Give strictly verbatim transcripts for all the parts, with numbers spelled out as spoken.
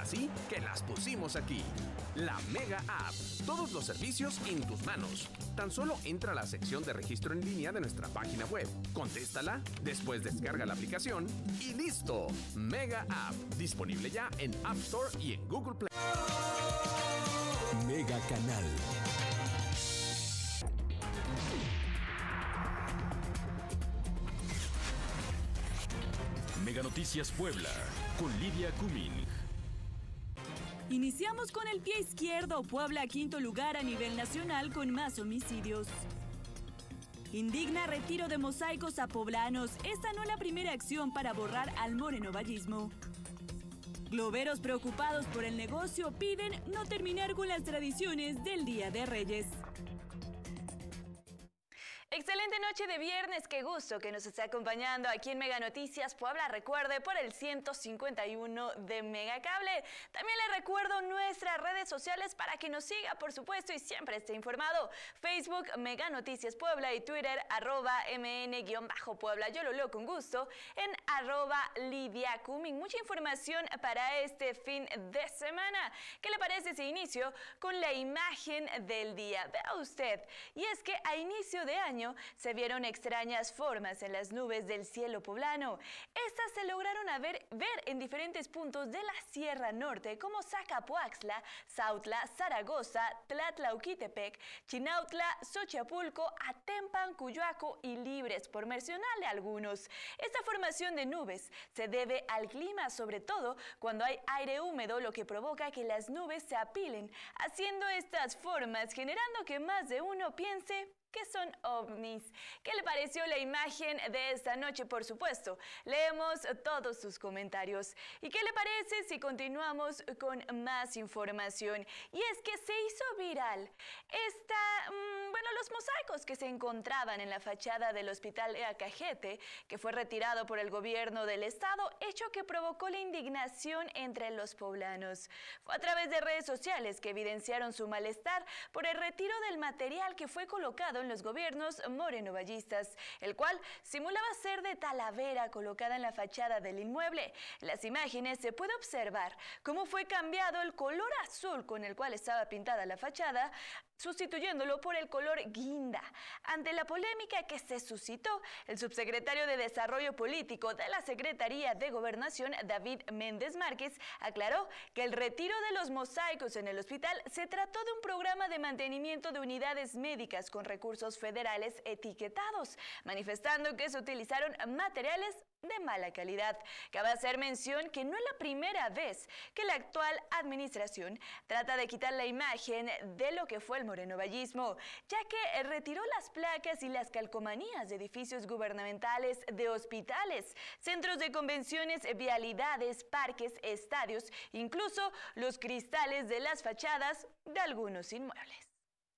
así que las pusimos aquí. La Mega App. Todos los servicios en tus manos. Tan solo entra a la sección de registro en línea de nuestra página web. Contéstala, después descarga la aplicación y ¡listo! Mega App. Disponible ya en App Store y en Google Play. Mega Canal. Mega Noticias Puebla, con Lidia Cumín. Iniciamos con el pie izquierdo. Puebla, quinto lugar a nivel nacional con más homicidios. Indigna retiro de mosaicos a poblanos. Esta no es la primera acción para borrar al morenovallismo. Globeros preocupados por el negocio piden no terminar con las tradiciones del Día de Reyes. Excelente noche de viernes, qué gusto que nos esté acompañando aquí en Mega Noticias Puebla. Recuerde por el ciento cincuenta y uno de Megacable. También le recuerdo nuestras redes sociales para que nos siga, por supuesto, y siempre esté informado. Facebook, Mega Noticias Puebla, y Twitter, arroba mn-puebla. Yo lo leo con gusto en arroba Lidia Cumín. Mucha información para este fin de semana. ¿Qué le parece si inicio con la imagen del día? Vea usted, y es que a inicio de año se vieron extrañas formas en las nubes del cielo poblano. Estas se lograron a ver, ver en diferentes puntos de la Sierra Norte, como Zacapuaxtla, Zautla, Zaragoza, Tlatlauquitepec, Chinautla, Xochapulco, Atempan, Cuyoaco y Libres, por mencionarle algunos. Esta formación de nubes se debe al clima, sobre todo cuando hay aire húmedo, lo que provoca que las nubes se apilen, haciendo estas formas, generando que más de uno piense que son ovnis. ¿Qué le pareció la imagen de esta noche? Por supuesto, leemos todos sus comentarios. ¿Y qué le parece si continuamos con más información? Y es que se hizo viral esta, mmm, bueno, los mosaicos que se encontraban en la fachada del Hospital Eacajete, que fue retirado por el gobierno del estado, hecho que provocó la indignación entre los poblanos. Fue a través de redes sociales que evidenciaron su malestar por el retiro del material que fue colocado en los gobiernos morenovallistas, el cual simulaba ser de talavera colocada en la fachada del inmueble. En las imágenes se puede observar cómo fue cambiado el color azul con el cual estaba pintada la fachada, sustituyéndolo por el color guinda. Ante la polémica que se suscitó, el subsecretario de Desarrollo Político de la Secretaría de Gobernación, David Méndez Márquez, aclaró que el retiro de los mosaicos en el hospital se trató de un programa de mantenimiento de unidades médicas con recursos federales etiquetados, manifestando que se utilizaron materiales de mala calidad. Cabe hacer mención que no es la primera vez que la actual administración trata de quitar la imagen de lo que fue el morenovallismo, ya que retiró las placas y las calcomanías de edificios gubernamentales, de hospitales, centros de convenciones, vialidades, parques, estadios, incluso los cristales de las fachadas de algunos inmuebles.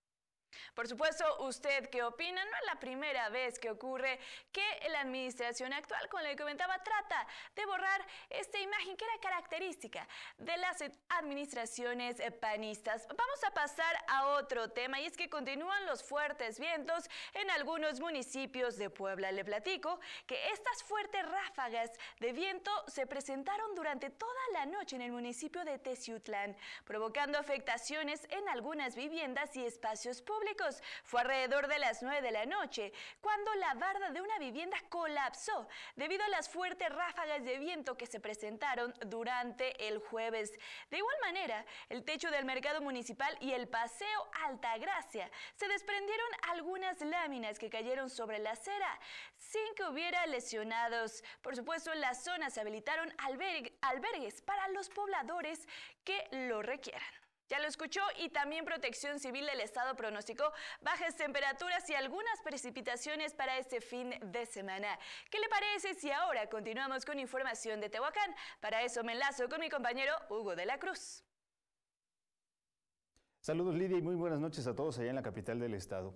Por supuesto, ¿usted qué opina? No es la primera vez que ocurre que la administración actual, como le comentaba, trata de borrar esta imagen que era característica de las administraciones panistas. Vamos a pasar a otro tema, y es que continúan los fuertes vientos en algunos municipios de Puebla. Le platico que estas fuertes ráfagas de viento se presentaron durante toda la noche en el municipio de Teciutlán, provocando afectaciones en algunas viviendas y espacios públicos. Fue alrededor de las nueve de la noche cuando la barda de una vivienda colapsó debido a las fuertes ráfagas de viento que se presentaron durante el jueves. De igual manera, el techo del mercado municipal y el paseo Altagracia se desprendieron algunas láminas que cayeron sobre la acera sin que hubiera lesionados. Por supuesto, en la zona se habilitaron alberg- albergues para los pobladores que lo requieran. Ya lo escuchó, y también Protección Civil del Estado pronosticó bajas temperaturas y algunas precipitaciones para este fin de semana. ¿Qué le parece si ahora continuamos con información de Tehuacán? Para eso me enlazo con mi compañero Hugo de la Cruz. Saludos, Lidia, y muy buenas noches a todos allá en la capital del estado.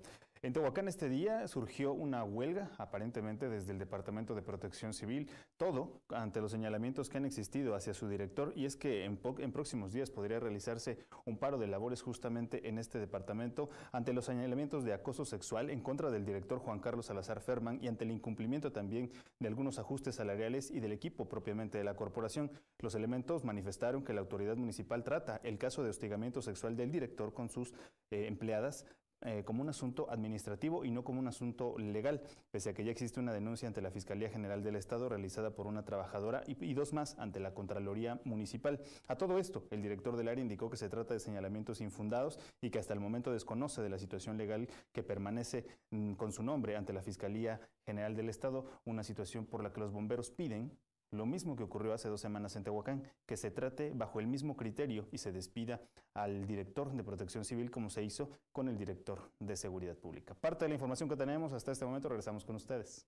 En Tehuacán este día surgió una huelga, aparentemente desde el Departamento de Protección Civil, todo ante los señalamientos que han existido hacia su director, y es que en, en próximos días podría realizarse un paro de labores justamente en este departamento ante los señalamientos de acoso sexual en contra del director Juan Carlos Salazar Ferman y ante el incumplimiento también de algunos ajustes salariales y del equipo propiamente de la corporación. Los elementos manifestaron que la autoridad municipal trata el caso de hostigamiento sexual del director con sus eh, empleadas Eh, como un asunto administrativo y no como un asunto legal, pese a que ya existe una denuncia ante la Fiscalía General del Estado realizada por una trabajadora y, y dos más ante la Contraloría Municipal. A todo esto, el director del área indicó que se trata de señalamientos infundados y que hasta el momento desconoce de la situación legal que permanece mm, con su nombre ante la Fiscalía General del Estado, una situación por la que los bomberos piden lo mismo que ocurrió hace dos semanas en Tehuacán, que se trate bajo el mismo criterio y se despida al director de Protección Civil como se hizo con el director de Seguridad Pública. Parte de la información que tenemos hasta este momento, regresamos con ustedes.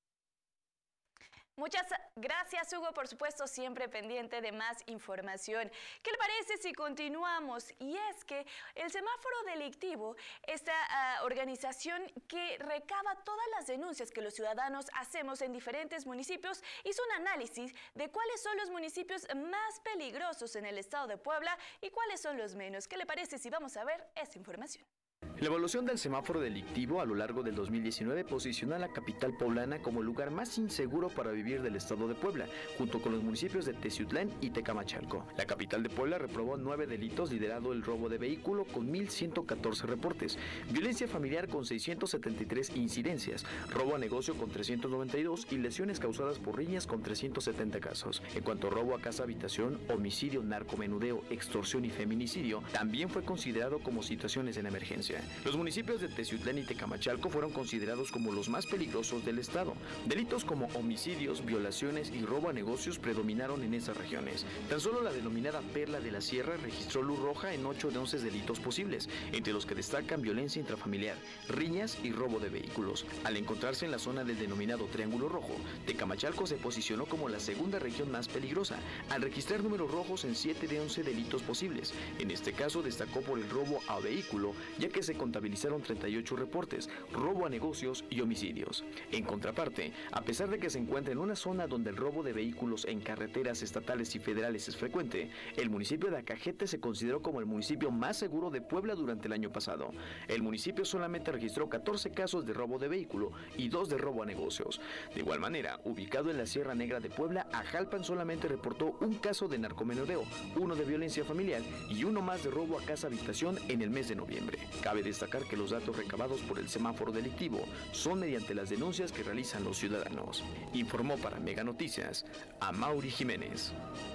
Muchas gracias, Hugo, por supuesto, siempre pendiente de más información. ¿Qué le parece si continuamos? Y es que el semáforo delictivo, esta uh, organización que recaba todas las denuncias que los ciudadanos hacemos en diferentes municipios, hizo un análisis de cuáles son los municipios más peligrosos en el estado de Puebla y cuáles son los menos. ¿Qué le parece si vamos a ver esta información? La evaluación del semáforo delictivo a lo largo del dos mil diecinueve posicionó a la capital poblana como el lugar más inseguro para vivir del estado de Puebla, junto con los municipios de Teciutlán y Tecamachalco. La capital de Puebla reprobó nueve delitos, liderado el robo de vehículo con mil ciento catorce reportes, violencia familiar con seiscientas setenta y tres incidencias, robo a negocio con trescientos noventa y dos y lesiones causadas por riñas con trescientos setenta casos. En cuanto a robo a casa habitación, homicidio, narcomenudeo, extorsión y feminicidio, también fue considerado como situaciones en emergencia. Los municipios de Teciutlán y Tecamachalco fueron considerados como los más peligrosos del estado. Delitos como homicidios, violaciones y robo a negocios predominaron en esas regiones. Tan solo la denominada Perla de la Sierra registró luz roja en ocho de once delitos posibles, entre los que destacan violencia intrafamiliar, riñas y robo de vehículos. Al encontrarse en la zona del denominado Triángulo Rojo, Tecamachalco se posicionó como la segunda región más peligrosa, al registrar números rojos en siete de once delitos posibles. En este caso destacó por el robo a vehículo, ya que se contabilizaron treinta y ocho reportes, robo a negocios y homicidios. En contraparte, a pesar de que se encuentra en una zona donde el robo de vehículos en carreteras estatales y federales es frecuente, el municipio de Acajete se consideró como el municipio más seguro de Puebla durante el año pasado. El municipio solamente registró catorce casos de robo de vehículo y dos de robo a negocios. De igual manera, ubicado en la Sierra Negra de Puebla, Ajalpan solamente reportó un caso de narcomenudeo, uno de violencia familiar y uno más de robo a casa habitación en el mes de noviembre. Cabe destacar que los datos recabados por el semáforo delictivo son mediante las denuncias que realizan los ciudadanos. Informó para Mega Noticias Amaury Jiménez.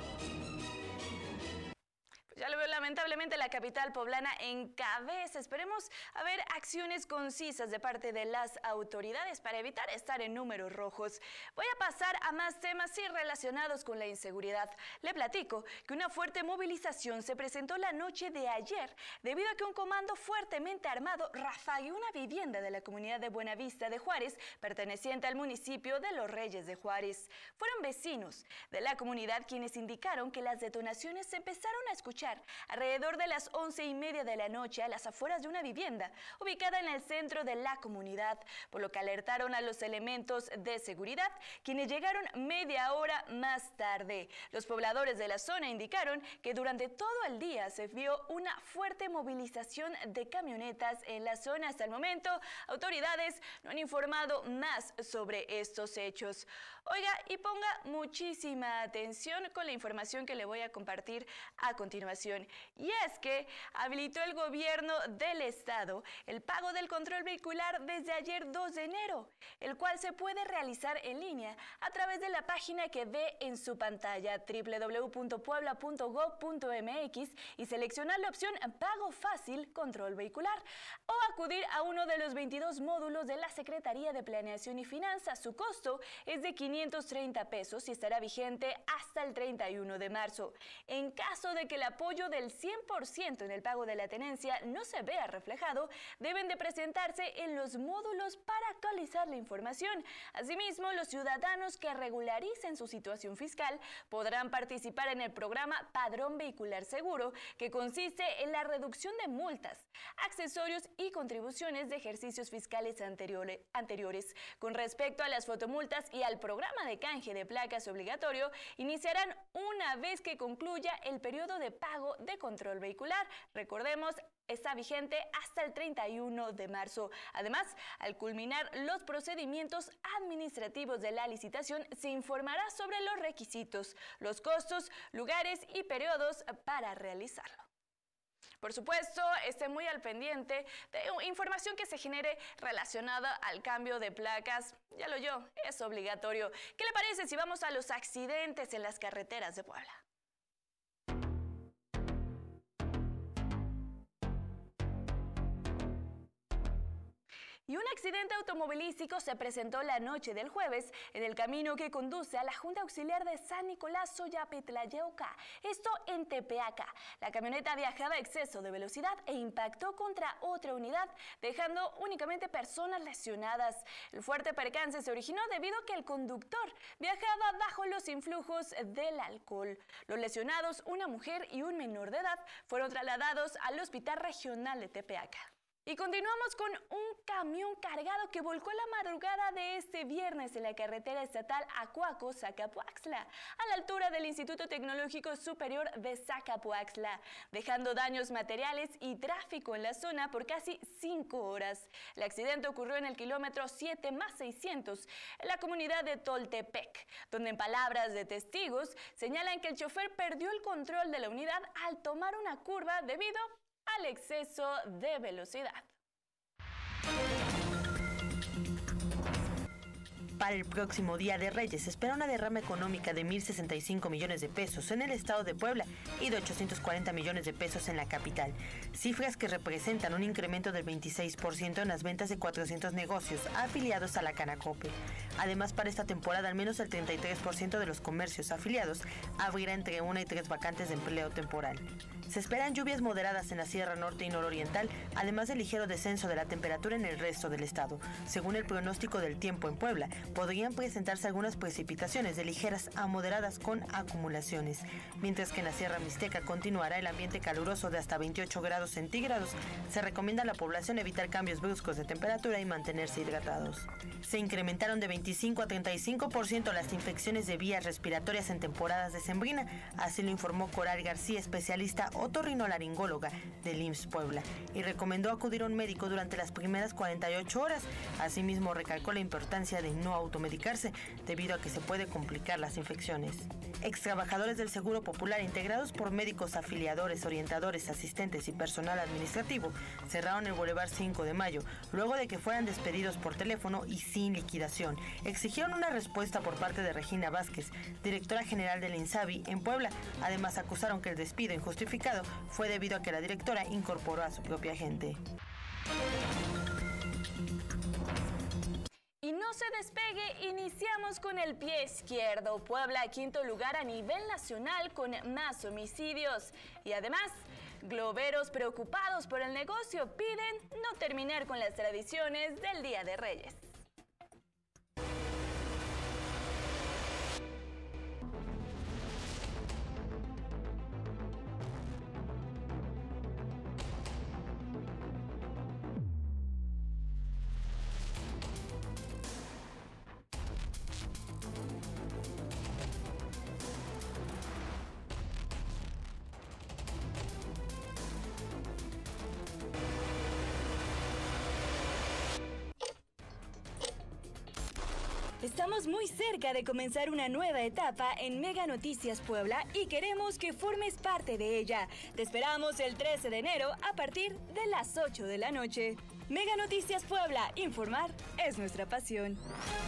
Ya lo veo, lamentablemente la capital poblana encabeza. Esperemos a ver acciones concisas de parte de las autoridades para evitar estar en números rojos. Voy a pasar a más temas sí relacionados con la inseguridad. Le platico que una fuerte movilización se presentó la noche de ayer debido a que un comando fuertemente armado rafagueó una vivienda de la comunidad de Buenavista de Juárez, perteneciente al municipio de Los Reyes de Juárez. Fueron vecinos de la comunidad quienes indicaron que las detonaciones se empezaron a escuchar alrededor de las once y media de la noche a las afueras de una vivienda ubicada en el centro de la comunidad, por lo que alertaron a los elementos de seguridad, quienes llegaron media hora más tarde. Los pobladores de la zona indicaron que durante todo el día se vio una fuerte movilización de camionetas en la zona. Hasta el momento, autoridades no han informado más sobre estos hechos. Oiga, y ponga muchísima atención con la información que le voy a compartir a continuación. Y es que habilitó el gobierno del estado el pago del control vehicular desde ayer dos de enero, el cual se puede realizar en línea a través de la página que ve en su pantalla doble u doble u doble u punto puebla punto gob punto m x y seleccionar la opción Pago Fácil Control Vehicular o acudir a uno de los veintidós módulos de la Secretaría de Planeación y Finanzas. Su costo es de quinientos treinta pesos y estará vigente hasta el treinta y uno de marzo. En caso de que el apoyo del cien por ciento en el pago de la tenencia no se vea reflejado, deben de presentarse en los módulos para actualizar la información. Asimismo, los ciudadanos que regularicen su situación fiscal podrán participar en el programa Padrón Vehicular Seguro, que consiste en la reducción de multas, accesorios y contribuciones de ejercicios fiscales anteriores. anteriores. Con respecto a las fotomultas y al programa de canje de placas obligatorio, iniciarán una vez que concluya el periodo de pago de control vehicular. Recordemos, está vigente hasta el treinta y uno de marzo. Además, al culminar los procedimientos administrativos de la licitación, se informará sobre los requisitos, los costos, lugares y periodos para realizarlo. Por supuesto, esté muy al pendiente de información que se genere relacionada al cambio de placas. Ya lo oyó, es obligatorio. ¿Qué le parece si vamos a los accidentes en las carreteras de Puebla? Y un accidente automovilístico se presentó la noche del jueves en el camino que conduce a la Junta Auxiliar de San Nicolás Soyapetlayeuca, esto en Tepeaca. La camioneta viajaba a exceso de velocidad e impactó contra otra unidad, dejando únicamente personas lesionadas. El fuerte percance se originó debido a que el conductor viajaba bajo los influjos del alcohol. Los lesionados, una mujer y un menor de edad, fueron trasladados al Hospital Regional de Tepeaca. Y continuamos con un camión cargado que volcó la madrugada de este viernes en la carretera estatal Acuaco-Zacapuaxtla, a la altura del Instituto Tecnológico Superior de Zacapuaxtla, dejando daños materiales y tráfico en la zona por casi cinco horas. El accidente ocurrió en el kilómetro siete más seiscientos, en la comunidad de Toltepec, donde en palabras de testigos señalan que el chofer perdió el control de la unidad al tomar una curva debido al exceso de velocidad. Para el próximo Día de Reyes se espera una derrama económica de mil sesenta y cinco millones de pesos en el estado de Puebla y de ochocientos cuarenta millones de pesos en la capital, cifras que representan un incremento del veintiséis por ciento en las ventas de cuatrocientos negocios afiliados a la Canacope. Además, para esta temporada, al menos el treinta y tres por ciento de los comercios afiliados abrirá entre una y tres vacantes de empleo temporal. Se esperan lluvias moderadas en la Sierra Norte y Nororiental, además del ligero descenso de la temperatura en el resto del estado. Según el pronóstico del tiempo en Puebla, podrían presentarse algunas precipitaciones de ligeras a moderadas con acumulaciones, mientras que en la Sierra Mixteca continuará el ambiente caluroso de hasta veintiocho grados centígrados. Se recomienda a la población evitar cambios bruscos de temperatura y mantenerse hidratados. Se incrementaron de veinticinco a treinta y cinco por ciento las infecciones de vías respiratorias en temporadas de sembrina, así lo informó Coral García, especialista otorrinolaringóloga del I M S S Puebla, y recomendó acudir a un médico durante las primeras cuarenta y ocho horas. Asimismo, recalcó la importancia de no automedicarse debido a que se puede complicar las infecciones. Extrabajadores del Seguro Popular integrados por médicos afiliadores, orientadores, asistentes y personal administrativo cerraron el Boulevard cinco de mayo luego de que fueran despedidos por teléfono y sin liquidación. Exigieron una respuesta por parte de Regina Vázquez, directora general del INSABI en Puebla. Además, acusaron que el despido injustificado fue debido a que la directora incorporó a su propia gente. Y no se despegue, iniciamos con el pie izquierdo. Puebla, quinto lugar a nivel nacional con más homicidios. Y además, globeros preocupados por el negocio piden no terminar con las tradiciones del Día de Reyes. Estamos muy cerca de comenzar una nueva etapa en Mega Noticias Puebla y queremos que formes parte de ella. Te esperamos el trece de enero a partir de las ocho de la noche. Mega Noticias Puebla, informar es nuestra pasión.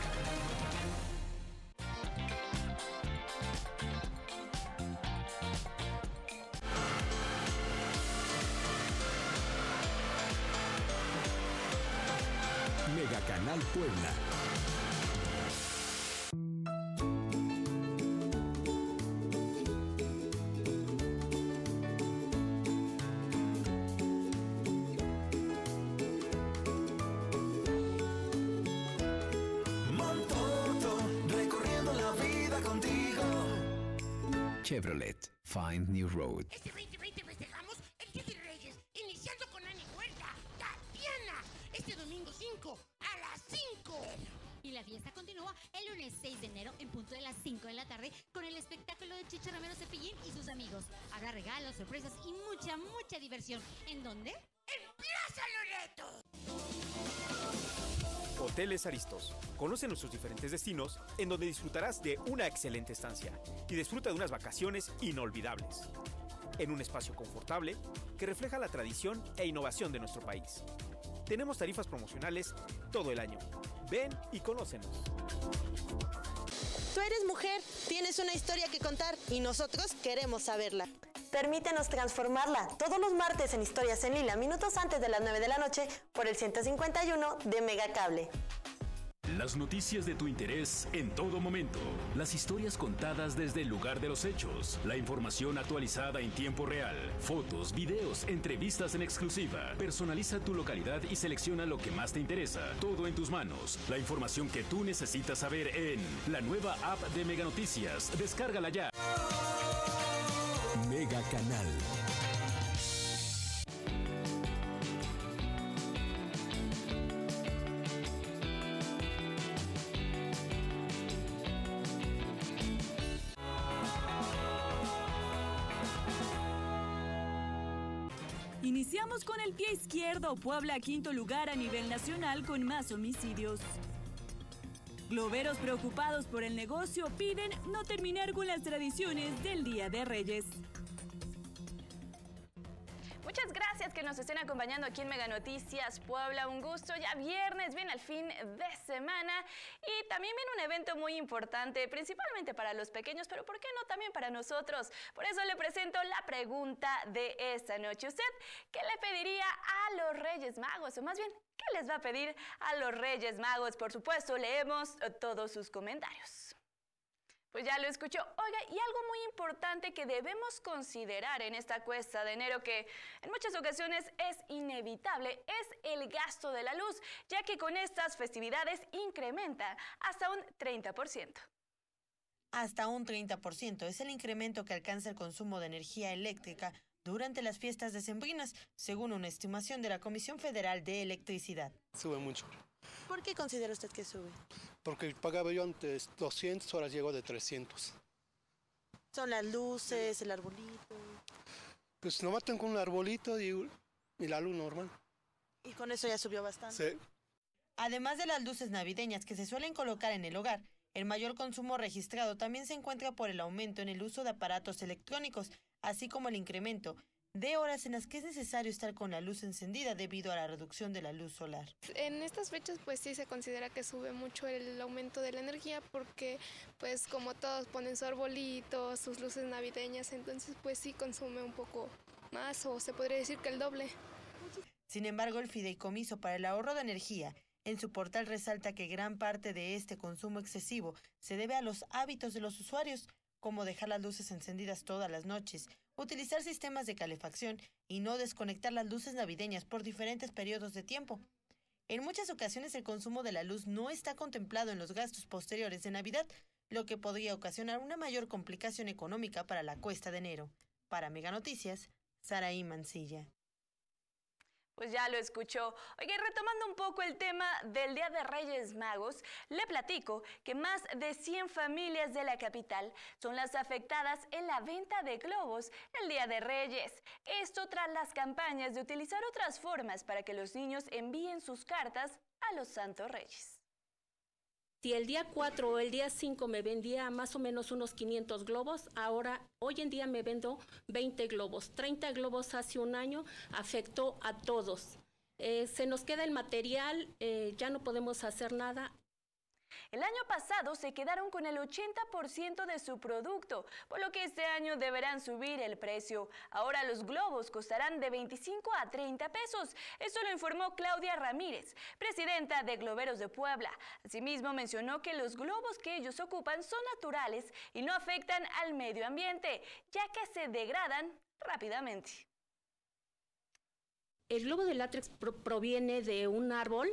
Mega Canal Puebla. Chevrolet. Find New Road. Este veinte veinte festejamos el Día de Reyes, iniciando con Ani Huerta, Tatiana, este domingo cinco a las cinco. Y la fiesta continúa el lunes seis de enero en punto de las cinco de la tarde con el espectáculo de Chicho Romero Cepillín y sus amigos. Habrá regalos, sorpresas y mucha, mucha diversión. ¿En dónde? ¡En Plaza Loreto! Hoteles Aristos. Conoce nuestros diferentes destinos en donde disfrutarás de una excelente estancia y disfruta de unas vacaciones inolvidables. En un espacio confortable que refleja la tradición e innovación de nuestro país. Tenemos tarifas promocionales todo el año. Ven y conócenos. Tú eres mujer, tienes una historia que contar y nosotros queremos saberla. Permítenos transformarla todos los martes en Historias en Lila, minutos antes de las nueve de la noche, por el ciento cincuenta y uno de Megacable. Las noticias de tu interés en todo momento. Las historias contadas desde el lugar de los hechos. La información actualizada en tiempo real. Fotos, videos, entrevistas en exclusiva. Personaliza tu localidad y selecciona lo que más te interesa. Todo en tus manos. La información que tú necesitas saber en la nueva app de Mega Noticias. Descárgala ya. Mega Canal. Iniciamos con el pie izquierdo. Puebla, quinto lugar a nivel nacional con más homicidios. Globeros preocupados por el negocio piden no terminar con las tradiciones del Día de Reyes. Muchas gracias que nos estén acompañando aquí en Mega Noticias Puebla. Un gusto, ya viernes, viene el fin de semana y también viene un evento muy importante, principalmente para los pequeños, pero ¿por qué no también para nosotros? Por eso le presento la pregunta de esta noche. ¿Usted qué le pediría a los Reyes Magos? O más bien, ¿qué les va a pedir a los Reyes Magos? Por supuesto, leemos todos sus comentarios. Pues ya lo escuchó. Oiga, y algo muy importante que debemos considerar en esta cuesta de enero, que en muchas ocasiones es inevitable, es el gasto de la luz, ya que con estas festividades incrementa hasta un treinta por ciento. Hasta un treinta por ciento es el incremento que alcanza el consumo de energía eléctrica durante las fiestas decembrinas, según una estimación de la Comisión Federal de Electricidad. Sube mucho. ¿Por qué considera usted que sube? Porque pagaba yo antes doscientos, ahora llego de trescientos. Son las luces, el arbolito. Pues nomás tengo un arbolito y, y la luz normal. ¿Y con eso ya subió bastante? Sí. Además de las luces navideñas que se suelen colocar en el hogar, el mayor consumo registrado también se encuentra por el aumento en el uso de aparatos electrónicos, así como el incremento de horas en las que es necesario estar con la luz encendida debido a la reducción de la luz solar. En estas fechas pues sí se considera que sube mucho el aumento de la energía porque pues como todos ponen su arbolito, sus luces navideñas, entonces pues sí consume un poco más o se podría decir que el doble. Sin embargo, el Fideicomiso para el Ahorro de Energía en su portal resalta que gran parte de este consumo excesivo se debe a los hábitos de los usuarios, como dejar las luces encendidas todas las noches, utilizar sistemas de calefacción y no desconectar las luces navideñas por diferentes periodos de tiempo. En muchas ocasiones el consumo de la luz no está contemplado en los gastos posteriores de Navidad, lo que podría ocasionar una mayor complicación económica para la cuesta de enero. Para Mega Noticias, Saraí Mancilla. Pues ya lo escuchó. Oye, retomando un poco el tema del Día de Reyes Magos, le platico que más de cien familias de la capital son las afectadas en la venta de globos el Día de Reyes. Esto tras las campañas de utilizar otras formas para que los niños envíen sus cartas a los Santos Reyes. Si el día cuatro o el día cinco me vendía más o menos unos quinientos globos, ahora, hoy en día me vendo veinte globos. treinta globos hace un año afectó a todos. Eh, se nos queda el material, eh, ya no podemos hacer nada. El año pasado se quedaron con el ochenta por ciento de su producto, por lo que este año deberán subir el precio. Ahora los globos costarán de veinticinco a treinta pesos. Esto lo informó Claudia Ramírez, presidenta de Globeros de Puebla. Asimismo mencionó que los globos que ellos ocupan son naturales y no afectan al medio ambiente, ya que se degradan rápidamente. El globo de látex pro- proviene de un árbol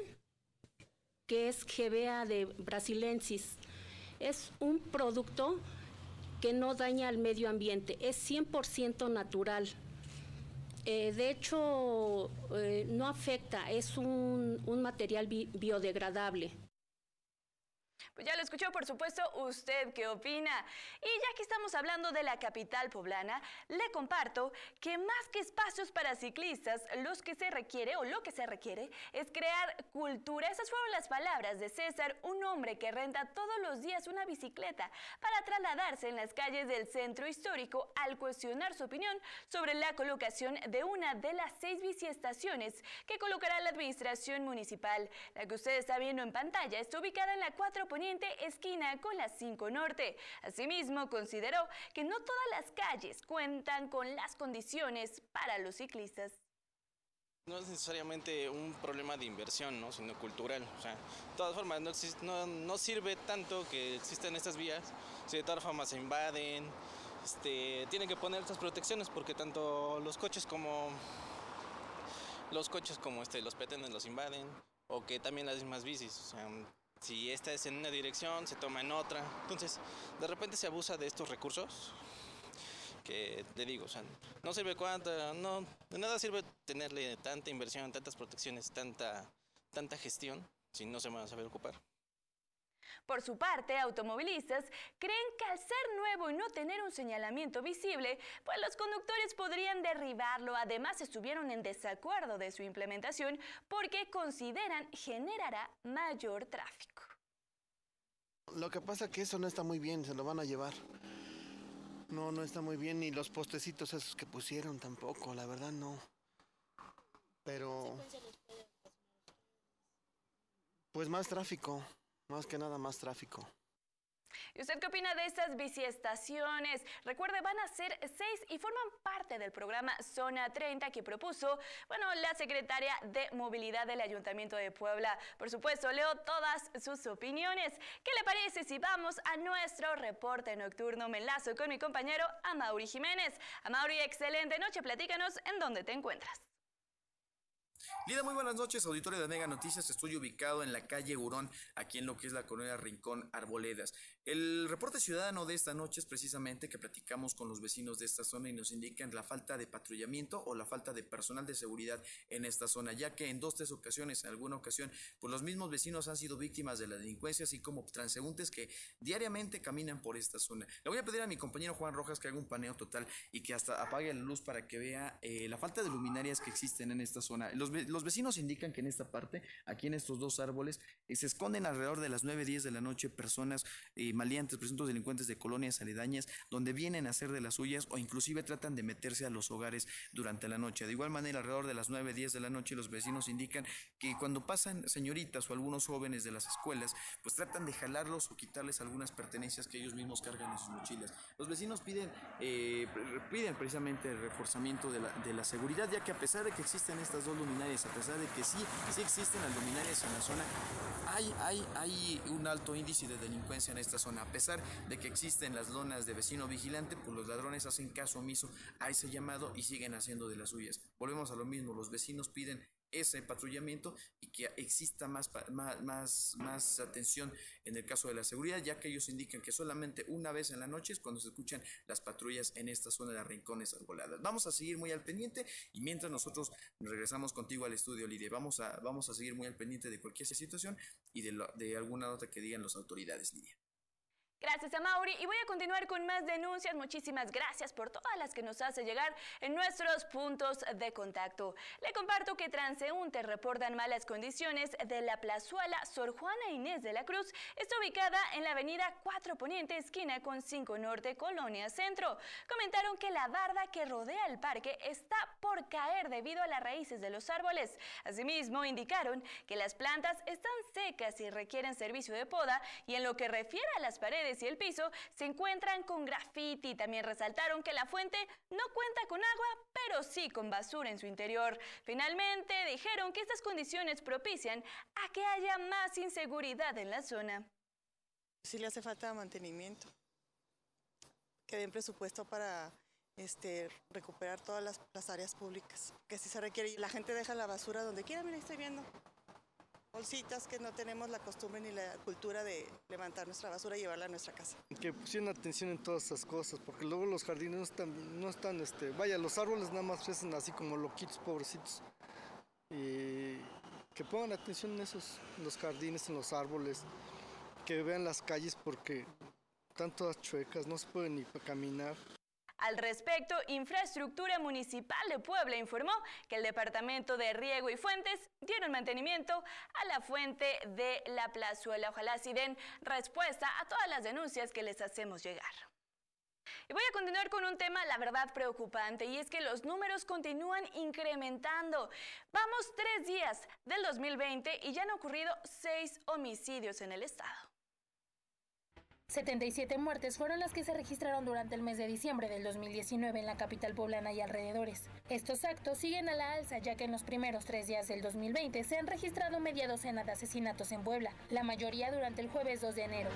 que es Hevea de brasilensis. Es un producto que no daña al medio ambiente, es cien por ciento natural. Eh, de hecho, eh, no afecta, es un, un material bi biodegradable. Pues ya lo escuchó, por supuesto, ¿usted qué opina? Y ya que estamos hablando de la capital poblana, le comparto que más que espacios para ciclistas, los que se requiere o lo que se requiere es crear cultura. Esas fueron las palabras de César, un hombre que renta todos los días una bicicleta para trasladarse en las calles del centro histórico al cuestionar su opinión sobre la colocación de una de las seis biciestaciones que colocará la administración municipal. La que usted está viendo en pantalla está ubicada en la cuatro Poniente, esquina con la cinco Norte. Asimismo, consideró que no todas las calles cuentan con las condiciones para los ciclistas. No es necesariamente un problema de inversión, ¿no?, sino cultural. O sea, de todas formas, no, existe, no, no sirve tanto que existan estas vías, si de todas formas se invaden, este, tienen que poner estas protecciones porque tanto los coches como los coches como este, los peatones los invaden, o que también las mismas bicis. O sea, si esta es en una dirección, se toma en otra. Entonces, de repente se abusa de estos recursos que, le digo, o sea, no sirve cuánta, no, de nada sirve tenerle tanta inversión, tantas protecciones, tanta, tanta gestión, si no se van a saber ocupar. Por su parte, automovilistas creen que al ser nuevo y no tener un señalamiento visible, pues los conductores podrían derribarlo. Además, estuvieron en desacuerdo de su implementación porque consideran generará mayor tráfico. Lo que pasa es que eso no está muy bien, se lo van a llevar. No, no está muy bien, ni los postecitos esos que pusieron tampoco, la verdad no. Pero... pues más tráfico. Más que nada, más tráfico. ¿Y usted qué opina de estas biciestaciones? Recuerde, van a ser seis y forman parte del programa Zona treinta que propuso, bueno, la secretaria de Movilidad del Ayuntamiento de Puebla. Por supuesto, leo todas sus opiniones. ¿Qué le parece si vamos a nuestro reporte nocturno? Me enlazo con mi compañero Amaury Jiménez. Amaury, excelente noche. Platícanos en dónde te encuentras. Lida, muy buenas noches, auditorio de Mega Noticias. Estoy ubicado en la calle Hurón, aquí en lo que es la colonia Rincón Arboledas. El reporte ciudadano de esta noche es precisamente que platicamos con los vecinos de esta zona y nos indican la falta de patrullamiento o la falta de personal de seguridad en esta zona, ya que en dos, tres ocasiones, en alguna ocasión, pues los mismos vecinos han sido víctimas de la delincuencia, así como transeúntes que diariamente caminan por esta zona. Le voy a pedir a mi compañero Juan Rojas que haga un paneo total y que hasta apague la luz para que vea eh, la falta de luminarias que existen en esta zona. Los, los vecinos indican que en esta parte, aquí en estos dos árboles, eh, se esconden alrededor de las nueve, diez de la noche personas eh, maleantes, presuntos delincuentes de colonias aledañas, donde vienen a hacer de las suyas o inclusive tratan de meterse a los hogares durante la noche. De igual manera, alrededor de las nueve, diez de la noche, los vecinos indican que cuando pasan señoritas o algunos jóvenes de las escuelas, pues tratan de jalarlos o quitarles algunas pertenencias que ellos mismos cargan en sus mochilas. Los vecinos piden, eh, piden precisamente el reforzamiento de la, de la seguridad, ya que a pesar de que existen estas dos luminarias, a pesar de que sí, sí existen las luminarias en la zona, hay, hay, hay un alto índice de delincuencia en esta zona. A pesar de que existen las lonas de vecino vigilante, pues los ladrones hacen caso omiso a ese llamado y siguen haciendo de las suyas. Volvemos a lo mismo, los vecinos piden ese patrullamiento y que exista más, más, más, más atención en el caso de la seguridad, ya que ellos indican que solamente una vez en la noche es cuando se escuchan las patrullas en esta zona de Rincones Arboladas. Vamos a seguir muy al pendiente y mientras nosotros regresamos contigo al estudio, Lidia, vamos a, vamos a seguir muy al pendiente de cualquier situación y de, lo, de alguna nota que digan las autoridades, Lidia. Gracias, Amaury. Y voy a continuar con más denuncias. Muchísimas gracias por todas las que nos hace llegar en nuestros puntos de contacto. Le comparto que transeúntes reportan malas condiciones de la plazuela Sor Juana Inés de la Cruz. Está ubicada en la avenida cuatro Poniente, esquina con cinco Norte, Colonia Centro. Comentaron que la barda que rodea el parque está por caer debido a las raíces de los árboles. Asimismo, indicaron que las plantas están secas y requieren servicio de poda, y en lo que refiere a las paredes y el piso se encuentran con grafiti. También resaltaron que la fuente no cuenta con agua, pero sí con basura en su interior. Finalmente dijeron que estas condiciones propician a que haya más inseguridad en la zona. Sí le hace falta mantenimiento, que den presupuesto para este, recuperar todas las, las áreas públicas, que sí se requiere. La gente deja la basura donde quiera, mira, estoy viendo. bolsitas, que no tenemos la costumbre ni la cultura de levantar nuestra basura y llevarla a nuestra casa. Que pusieran atención en todas esas cosas, porque luego los jardines no están, no están este, vaya, los árboles nada más crecen así como loquitos, pobrecitos. Y que pongan atención en esos, en los jardines, en los árboles, que vean las calles porque están todas chuecas, no se puede ni caminar. Al respecto, Infraestructura Municipal de Puebla informó que el Departamento de Riego y Fuentes dieron mantenimiento a la fuente de la plazuela. Ojalá sí den respuesta a todas las denuncias que les hacemos llegar. Y voy a continuar con un tema, la verdad, preocupante, y es que los números continúan incrementando. Vamos tres días del dos mil veinte y ya han ocurrido seis homicidios en el estado. setenta y siete muertes fueron las que se registraron durante el mes de diciembre del dos mil diecinueve en la capital poblana y alrededores. Estos actos siguen a la alza, ya que en los primeros tres días del dos mil veinte se han registrado media docena de asesinatos en Puebla, la mayoría durante el jueves dos de enero.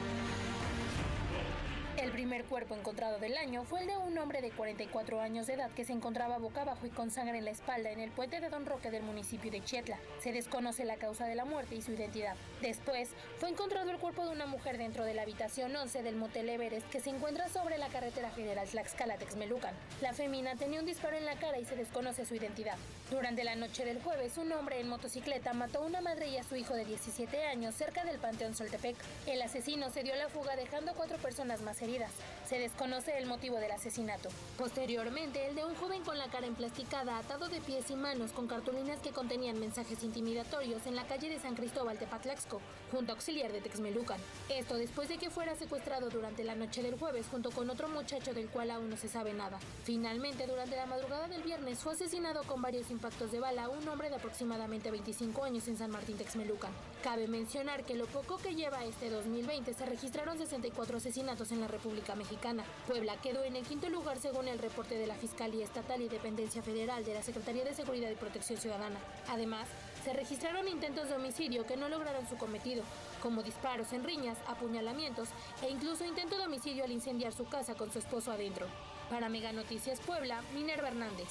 El primer cuerpo encontrado del año fue el de un hombre de cuarenta y cuatro años de edad que se encontraba boca abajo y con sangre en la espalda en el puente de Don Roque del municipio de Chietla. Se desconoce la causa de la muerte y su identidad. Después, fue encontrado el cuerpo de una mujer dentro de la habitación once del motel Everest, que se encuentra sobre la carretera federal Tlaxcala-Texmelucan. La femina tenía un disparo en la cara y se desconoce su identidad. Durante la noche del jueves, un hombre en motocicleta mató a una madre y a su hijo de diecisiete años cerca del Panteón Soltepec. El asesino se dio la fuga dejando a cuatro personas más heridas. Se desconoce el motivo del asesinato. Posteriormente, el de un joven con la cara emplasticada, atado de pies y manos con cartulinas que contenían mensajes intimidatorios en la calle de San Cristóbal Tepatlaxco, junto a Auxiliar de Texmelucan. Esto después de que fuera secuestrado durante la noche del jueves junto con otro muchacho del cual aún no se sabe nada. Finalmente, durante la madrugada del viernes, fue asesinado con varios impactos de bala un hombre de aproximadamente veinticinco años en San Martín Texmelucan. Cabe mencionar que lo poco que lleva este dos mil veinte se registraron sesenta y cuatro asesinatos en la República Mexicana. Puebla quedó en el quinto lugar según el reporte de la Fiscalía Estatal y Dependencia Federal de la Secretaría de Seguridad y Protección Ciudadana. Además, se registraron intentos de homicidio que no lograron su cometido, como disparos en riñas, apuñalamientos e incluso intento de homicidio al incendiar su casa con su esposo adentro. Para Mega Noticias Puebla, Minerva Hernández.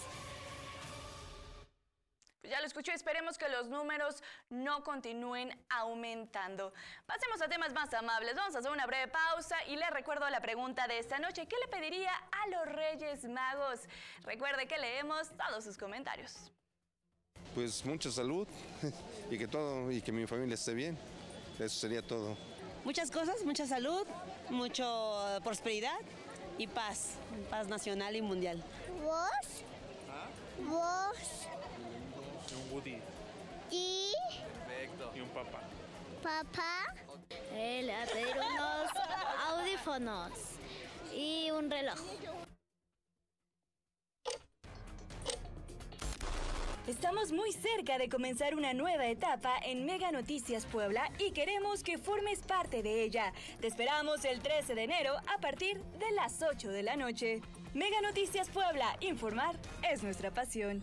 Ya lo escuchó, esperemos que los números no continúen aumentando. Pasemos a temas más amables. Vamos a hacer una breve pausa y les recuerdo la pregunta de esta noche. ¿Qué le pediría a los Reyes Magos? Recuerde que leemos todos sus comentarios. Pues mucha salud y que todo y que mi familia esté bien. Eso sería todo. Muchas cosas, mucha salud, mucha prosperidad y paz, paz nacional y mundial. ¿Vos? ¿Ah? ¿Vos? Un Woody. ¿Y? Perfecto. Y un papá. ¿Papá? Eh, le voy a pedir unos audífonos y un reloj. Estamos muy cerca de comenzar una nueva etapa en Mega Noticias Puebla y queremos que formes parte de ella. Te esperamos el trece de enero a partir de las ocho de la noche. Mega Noticias Puebla, informar es nuestra pasión.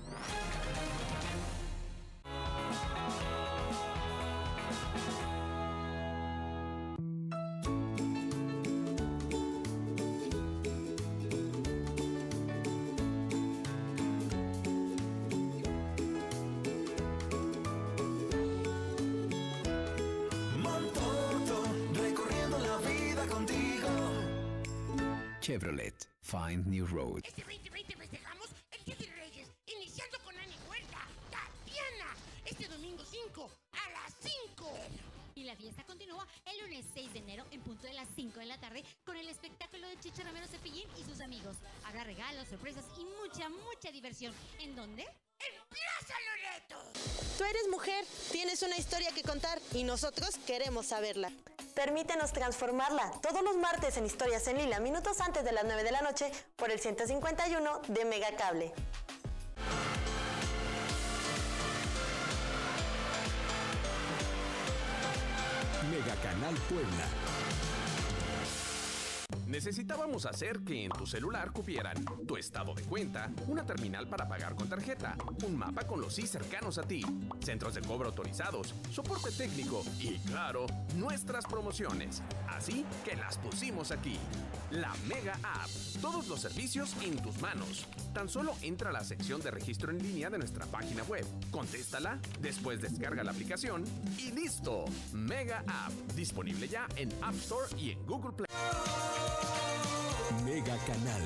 Chevrolet, find new road. Este veinte veinte festejamos el Día de Reyes, iniciando con Ani Huerta, Tatiana, este domingo cinco a las cinco. Y la fiesta continúa el lunes seis de enero en punto de las cinco de la tarde con el espectáculo de Chicharramero Cepillín y sus amigos. Habrá regalos, sorpresas y mucha, mucha diversión. ¿En dónde? ¡En Plaza Loreto! Tú eres mujer, tienes una historia que contar y nosotros queremos saberla. Permítenos transformarla todos los martes en Historias en Lila, minutos antes de las nueve de la noche, por el ciento cincuenta y uno de Megacable. Mega Canal Puebla. Necesitábamos hacer que en tu celular cupieran tu estado de cuenta, una terminal para pagar con tarjeta, un mapa con los I cercanos a ti, centros de cobro autorizados, soporte técnico y, claro, nuestras promociones. Así que las pusimos aquí. La Mega App. Todos los servicios en tus manos. Tan solo entra a la sección de registro en línea de nuestra página web. Contéstala, después descarga la aplicación y ¡listo! Mega App. Disponible ya en App Store y en Google Play. Mega Canal.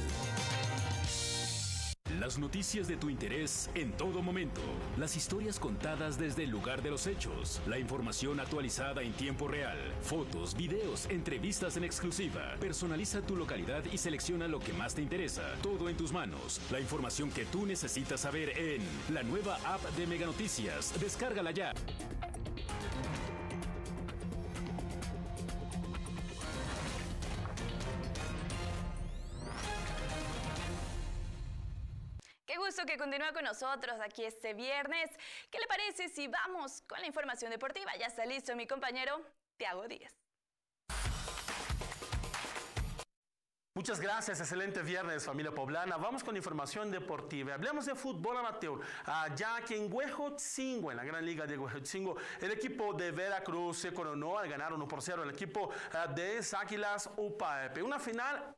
Las noticias de tu interés en todo momento. Las historias contadas desde el lugar de los hechos. La información actualizada en tiempo real. Fotos, videos, entrevistas en exclusiva. Personaliza tu localidad y selecciona lo que más te interesa. Todo en tus manos. La información que tú necesitas saber en la nueva app de Mega Noticias. Descárgala ya. Qué gusto que continúa con nosotros aquí este viernes. ¿Qué le parece si vamos con la información deportiva? Ya está listo mi compañero Tiago Díaz. Muchas gracias, excelente viernes familia poblana. Vamos con información deportiva. Hablemos de fútbol amateur, uh, ya que en Huejotzingo, en la gran liga de Huejotzingo, el equipo de Veracruz se coronó al ganar uno por cero el equipo uh, de Águilas Upaepe. Una final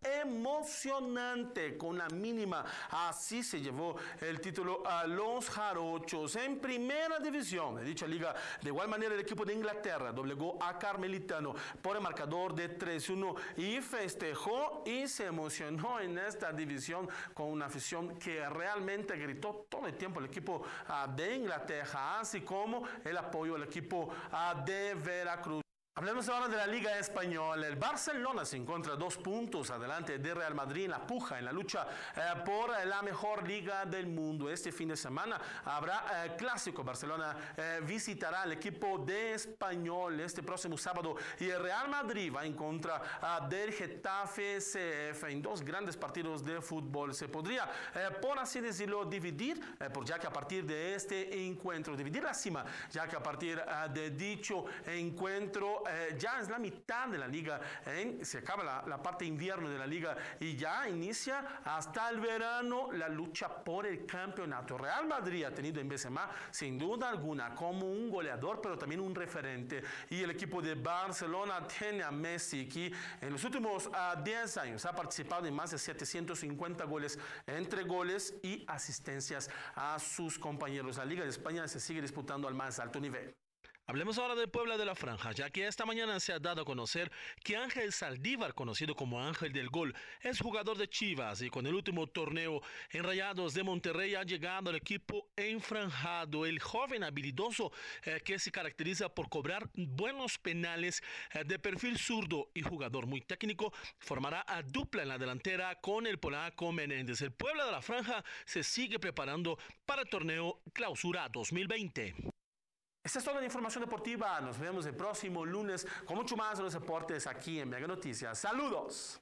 emocionante con la mínima. Así se llevó el título a los Jarochos en primera división de dicha liga. De igual manera el equipo de Inglaterra doblegó a Carmelitano por el marcador de tres uno y festejó y se emocionó en esta división con una afición que realmente gritó todo el tiempo el equipo uh, de Inglaterra, así como el apoyo al equipo uh, de Veracruz. Hablemos ahora de la Liga Española. El Barcelona se encuentra dos puntos adelante de Real Madrid en la puja, en la lucha eh, por la mejor liga del mundo. Este fin de semana habrá eh, clásico. Barcelona eh, visitará al equipo de Español este próximo sábado y el Real Madrid va en contra uh, del Getafe C F en dos grandes partidos de fútbol. Se podría, eh, por así decirlo, dividir, eh, por ya que a partir de este encuentro, dividir la cima, ya que a partir uh, de dicho encuentro Eh, ya es la mitad de la liga, ¿eh? Se acaba la, la parte invierno de la liga y ya inicia hasta el verano la lucha por el campeonato. Real Madrid ha tenido en Benzema sin duda alguna como un goleador, pero también un referente, y el equipo de Barcelona tiene a Messi, que en los últimos uh, diez años ha participado en más de setecientos cincuenta goles, entre goles y asistencias a sus compañeros. La Liga de España se sigue disputando al más alto nivel. Hablemos ahora del Puebla de la Franja, ya que esta mañana se ha dado a conocer que Ángel Saldívar, conocido como Ángel del Gol, es jugador de Chivas y con el último torneo en Rayados de Monterrey ha llegado al equipo enfranjado. El joven habilidoso eh, que se caracteriza por cobrar buenos penales, eh, de perfil zurdo y jugador muy técnico, formará a dupla en la delantera con el polaco Menéndez. El Puebla de la Franja se sigue preparando para el torneo Clausura dos mil veinte. Esta es toda la información deportiva. Nos vemos el próximo lunes con mucho más de los deportes aquí en Mega Noticias. ¡Saludos!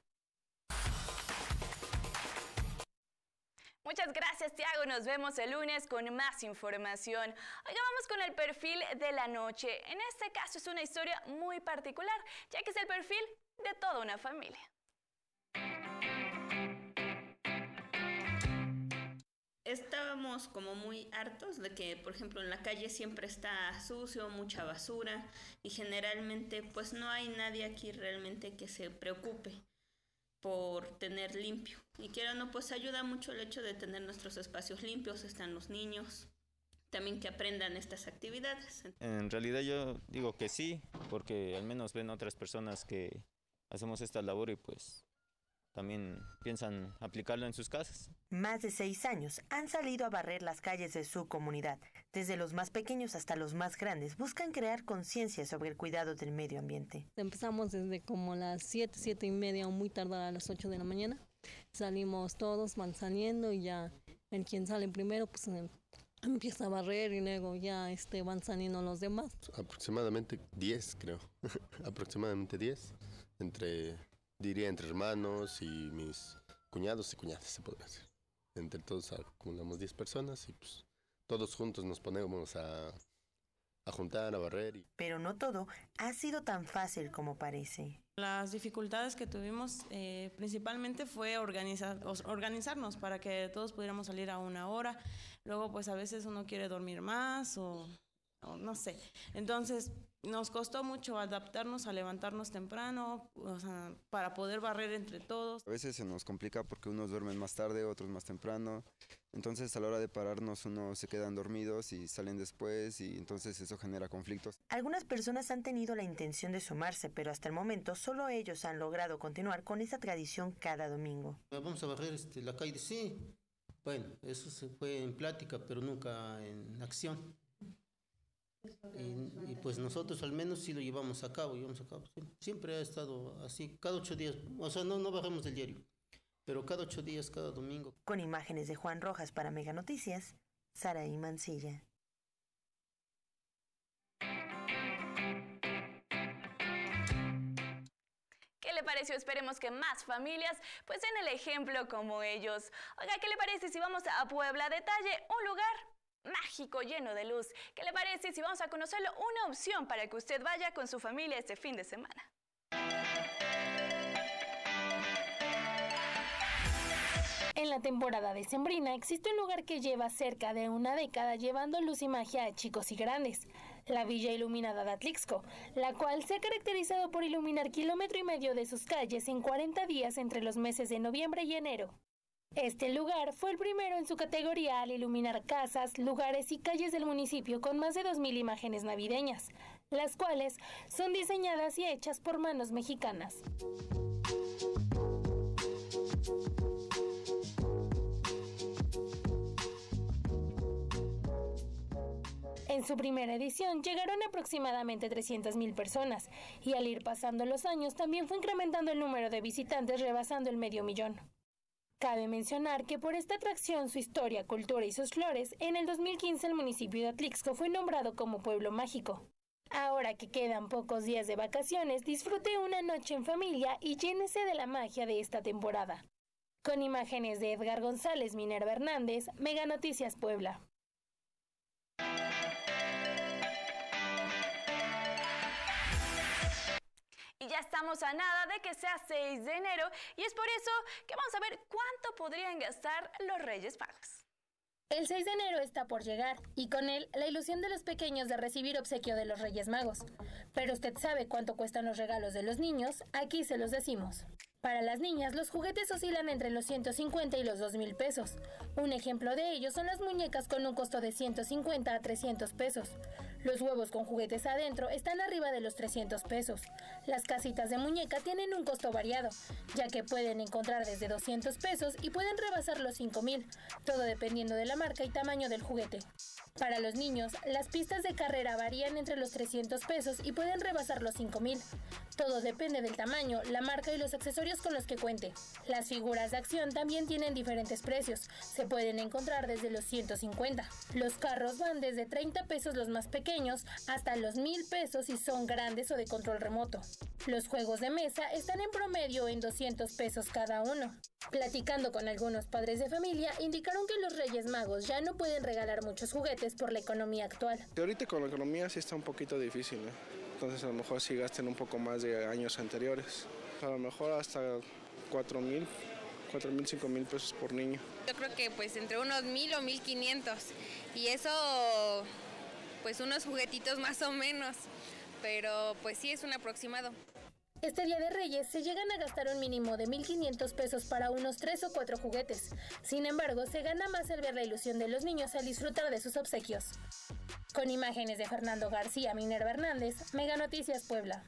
Muchas gracias, Tiago. Nos vemos el lunes con más información. Hoy vamos con el perfil de la noche. En este caso es una historia muy particular, ya que es el perfil de toda una familia. Estábamos como muy hartos de que, por ejemplo, en la calle siempre está sucio, mucha basura y generalmente pues no hay nadie aquí realmente que se preocupe por tener limpio. Y quiera o no, pues ayuda mucho el hecho de tener nuestros espacios limpios, están los niños, también que aprendan estas actividades. En realidad yo digo que sí, porque al menos ven otras personas que hacemos esta labor y pues también piensan aplicarlo en sus casas. Más de seis años han salido a barrer las calles de su comunidad. Desde los más pequeños hasta los más grandes buscan crear conciencia sobre el cuidado del medio ambiente. Empezamos desde como las siete, siete y media o muy tardar a las ocho de la mañana. Salimos todos, van saliendo y ya el quien sale primero pues empieza a barrer y luego ya este, van saliendo los demás. Aproximadamente diez creo, aproximadamente diez, entre... diría entre hermanos y mis cuñados y cuñadas, se podría decir. Entre todos acumulamos diez personas y pues todos juntos nos ponemos a, a juntar, a barrer. Y... Pero no todo ha sido tan fácil como parece. Las dificultades que tuvimos eh, principalmente fue organizar, organizarnos para que todos pudiéramos salir a una hora. Luego pues a veces uno quiere dormir más o, o no sé. Entonces nos costó mucho adaptarnos a levantarnos temprano, o sea, para poder barrer entre todos. A veces se nos complica porque unos duermen más tarde, otros más temprano. Entonces a la hora de pararnos unos se quedan dormidos y salen después y entonces eso genera conflictos. Algunas personas han tenido la intención de sumarse, pero hasta el momento solo ellos han logrado continuar con esa tradición cada domingo. Vamos a barrer este, la calle, sí. Bueno, eso se fue en plática, pero nunca en acción. Y, y pues nosotros al menos sí lo llevamos a cabo, llevamos a cabo. Siempre ha estado así, cada ocho días, o sea, no, no bajamos del diario, pero cada ocho días, cada domingo. Con imágenes de Juan Rojas para Mega Noticias, Saraí Mancilla. ¿Qué le pareció? Esperemos que más familias pues den el ejemplo como ellos. Oiga, ¿qué le parece si vamos a Puebla? Detalle, un lugar mágico, lleno de luz. ¿Qué le parece si vamos a conocerlo? Una opción para que usted vaya con su familia este fin de semana. En la temporada decembrina existe un lugar que lleva cerca de una década llevando luz y magia a chicos y grandes, la Villa Iluminada de Atlixco, la cual se ha caracterizado por iluminar kilómetro y medio de sus calles en cuarenta días entre los meses de noviembre y enero. Este lugar fue el primero en su categoría al iluminar casas, lugares y calles del municipio con más de dos mil imágenes navideñas, las cuales son diseñadas y hechas por manos mexicanas. En su primera edición llegaron aproximadamente trescientas mil personas y al ir pasando los años también fue incrementando el número de visitantes rebasando el medio millón. Cabe mencionar que por esta atracción, su historia, cultura y sus flores, en el dos mil quince el municipio de Atlixco fue nombrado como Pueblo Mágico. Ahora que quedan pocos días de vacaciones, disfrute una noche en familia y llénese de la magia de esta temporada. Con imágenes de Edgar González, Minerva Hernández, Mega Noticias Puebla. Y ya estamos a nada de que sea seis de enero y es por eso que vamos a ver cuánto podrían gastar los Reyes Magos. El seis de enero está por llegar y con él la ilusión de los pequeños de recibir obsequio de los Reyes Magos. Pero usted sabe cuánto cuestan los regalos de los niños, aquí se los decimos. Para las niñas, los juguetes oscilan entre los ciento cincuenta y los dos mil pesos. Un ejemplo de ello son las muñecas con un costo de ciento cincuenta a trescientos pesos. Los huevos con juguetes adentro están arriba de los trescientos pesos. Las casitas de muñeca tienen un costo variado, ya que pueden encontrar desde doscientos pesos y pueden rebasar los cinco mil, todo dependiendo de la marca y tamaño del juguete. Para los niños, las pistas de carrera varían entre los trescientos pesos y pueden rebasar los cinco mil. Todo depende del tamaño, la marca y los accesorios con los que cuente. Las figuras de acción también tienen diferentes precios. Se pueden encontrar desde los ciento cincuenta. Los carros van desde treinta pesos los más pequeños hasta los mil pesos si son grandes o de control remoto. Los juegos de mesa están en promedio en doscientos pesos cada uno. Platicando con algunos padres de familia, indicaron que los Reyes Magos ya no pueden regalar muchos juguetes por la economía actual. Ahorita con la economía sí está un poquito difícil, ¿eh? Entonces a lo mejor sí gasten un poco más de años anteriores. A lo mejor hasta cuatro mil, cuatro mil, cinco mil pesos por niño. Yo creo que pues entre unos mil o mil quinientos y eso pues unos juguetitos más o menos, pero pues sí es un aproximado. Este Día de Reyes se llegan a gastar un mínimo de mil quinientos pesos para unos tres o cuatro juguetes. Sin embargo, se gana más el ver la ilusión de los niños al disfrutar de sus obsequios. Con imágenes de Fernando García, Minerva Hernández, Mega Noticias Puebla.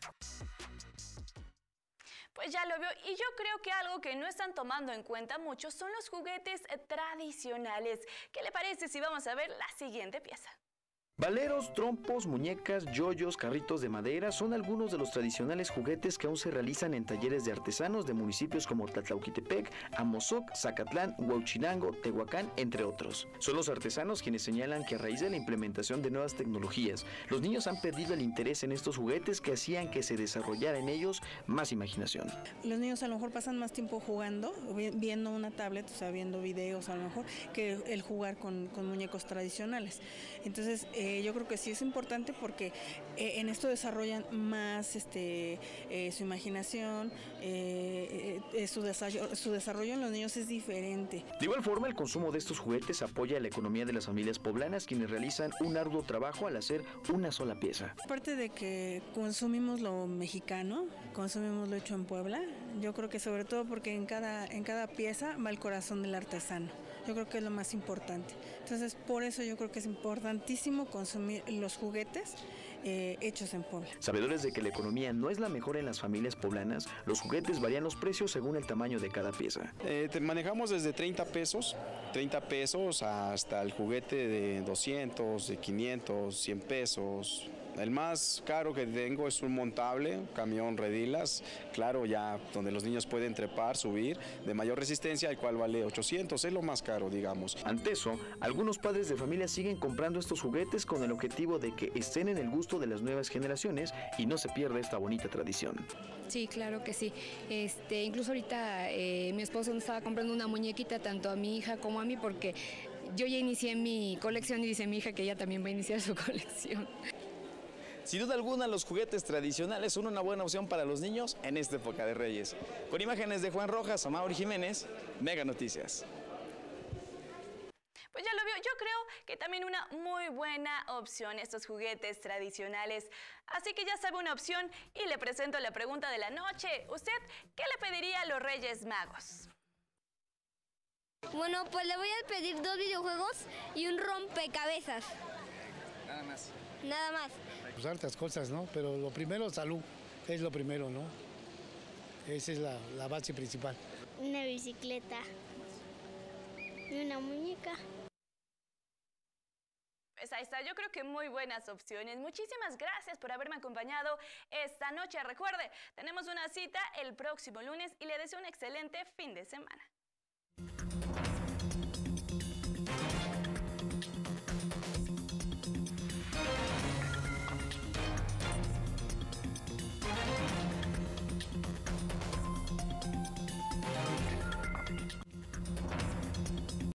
Pues ya lo vio, y yo creo que algo que no están tomando en cuenta mucho son los juguetes tradicionales. ¿Qué le parece si vamos a ver la siguiente pieza? Valeros, trompos, muñecas, yoyos, carritos de madera son algunos de los tradicionales juguetes que aún se realizan en talleres de artesanos de municipios como Tlatlauquitepec, Amozoc, Zacatlán, Huauchinango, Tehuacán, entre otros. Son los artesanos quienes señalan que a raíz de la implementación de nuevas tecnologías, los niños han perdido el interés en estos juguetes que hacían que se desarrollara en ellos más imaginación. Los niños a lo mejor pasan más tiempo jugando, viendo una tablet, o sea, viendo videos a lo mejor, que el jugar con, con muñecos tradicionales. Entonces, eh, yo creo que sí es importante porque eh, en esto desarrollan más este, eh, su imaginación, eh, eh, su, desarrollo, su desarrollo en los niños es diferente. De igual forma, el consumo de estos juguetes apoya la economía de las familias poblanas, quienes realizan un arduo trabajo al hacer una sola pieza. Aparte de que consumimos lo mexicano, consumimos lo hecho en Puebla, yo creo que sobre todo porque en cada, en cada pieza va el corazón del artesano. Yo creo que es lo más importante. Entonces, por eso yo creo que es importantísimo consumir los juguetes eh, hechos en Puebla. Sabedores de que la economía no es la mejor en las familias poblanas, los juguetes varían los precios según el tamaño de cada pieza. Eh, te manejamos desde treinta pesos, treinta pesos hasta el juguete de doscientos, de quinientos, cien pesos. El más caro que tengo es un montable, un camión redilas, claro, ya donde los niños pueden trepar, subir, de mayor resistencia, el cual vale ochocientos, es lo más caro, digamos. Ante eso, algunos padres de familia siguen comprando estos juguetes con el objetivo de que estén en el gusto de las nuevas generaciones y no se pierda esta bonita tradición. Sí, claro que sí. Este, incluso ahorita eh, mi esposo me estaba comprando una muñequita tanto a mi hija como a mí porque yo ya inicié mi colección y dice mi hija que ella también va a iniciar su colección. Sin duda alguna, los juguetes tradicionales son una buena opción para los niños en esta época de Reyes. Con imágenes de Juan Rojas, Amaury Jiménez, Mega Noticias. Pues ya lo vio, yo creo que también una muy buena opción estos juguetes tradicionales. Así que ya sabe una opción y le presento la pregunta de la noche. ¿Usted qué le pediría a los Reyes Magos? Bueno, pues le voy a pedir dos videojuegos y un rompecabezas. Nada más. Nada más. Pues hartas cosas, ¿no? Pero lo primero, salud, es lo primero, ¿no? Esa es la, la base principal. Una bicicleta y una muñeca. Pues ahí está, yo creo que muy buenas opciones. Muchísimas gracias por haberme acompañado esta noche. Recuerde, tenemos una cita el próximo lunes y le deseo un excelente fin de semana.